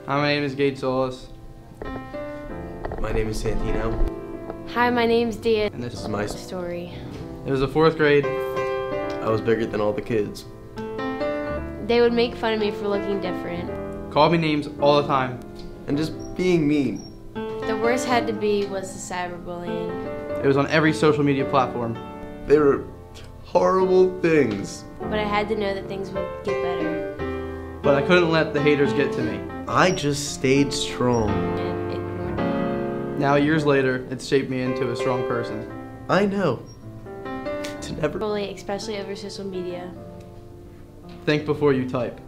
Hi, my name is Gage Solis. My name is Santino. Hi, my name's Dia. And This is my Story. It was the 4th grade. I was bigger than all the kids. They would make fun of me for looking different. Called me names all the time. And just being mean. The worst had to be was the cyberbullying. It was on every social media platform. They were horrible things. But I had to know that things would get better. But I couldn't let the haters get to me. I just stayed strong. And it grew. Now, years later, it's shaped me into a strong person. I know. To never... Bully, especially over social media. Think before you type.